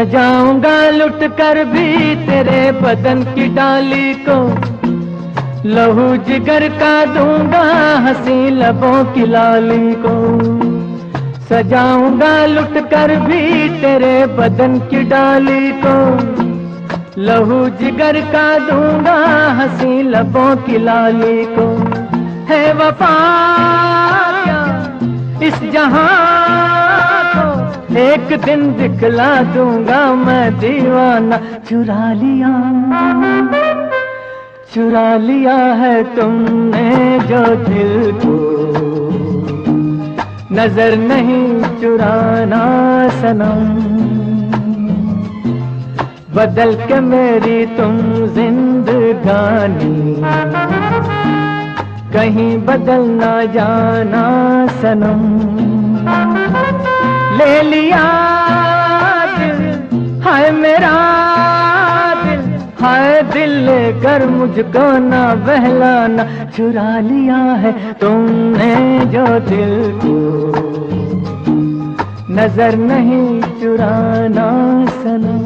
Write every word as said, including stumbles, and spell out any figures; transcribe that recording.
सजाऊंगा लुट कर भी तेरे बदन की डाली को, लहू जिगर का दूंगा हंसी लबों की लाली को। सजाऊंगा लुट कर भी तेरे बदन की डाली को, लहू जिगर का दूंगा हंसी लबों की लाली को। है वफा क्या इस जहां को, एक दिन दिखला दूंगा मैं दीवाना। चुरा लिया चुरा लिया है तुमने जो दिल को, नजर नहीं चुराना सनम। बदल के मेरी तुम जिंदगानी, कहीं बदल ना जाना सनम। ले लिया दिल हाय मेरा दिल, हाय दिल लेकर मुझको ना बहलाना। चुरा लिया है तुमने जो दिल को, नजर नहीं चुराना सनम।